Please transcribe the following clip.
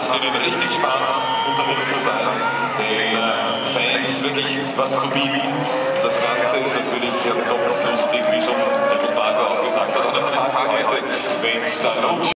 macht ihnen richtig Spaß, unter uns zu sein, den Fans wirklich was zu bieten. Das Ganze ist natürlich doppelt lustig, wie schon Marco auch gesagt hat, oder heute, wenn es da